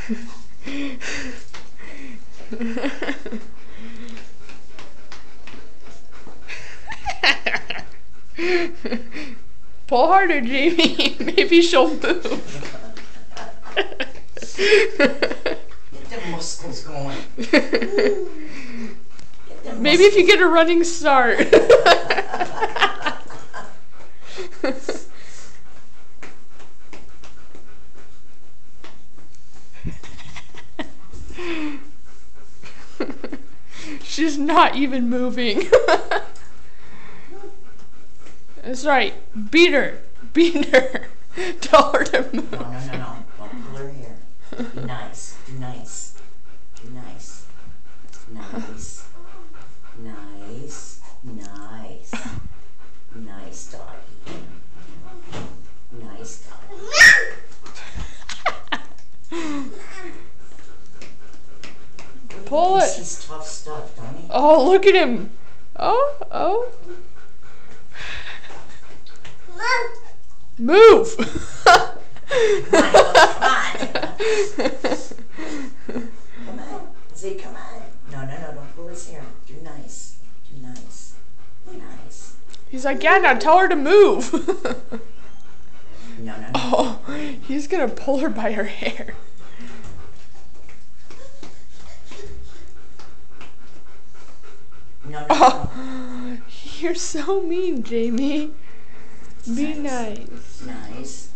Pull harder, Jamie. Maybe she'll move. Get them muscles going. Maybe if you get a running start. She's not even moving. That's right. Beat her. Beat her. Tell her to move. No. Don't pull her hair. Be nice. Do nice. Do nice. Nice. Nice. Nice. Nice doggy. Nice doggy. Pull it. He's tough stuff, don't he? Oh, look at him. Oh. Move. Come on. Say, come on. No, don't pull his hair. Do nice. Do nice. Nice. He's like, yeah, now tell her to move. No. Oh, he's gonna pull her by her hair. No. Oh, you're so mean, Jamie. Be nice. Nice.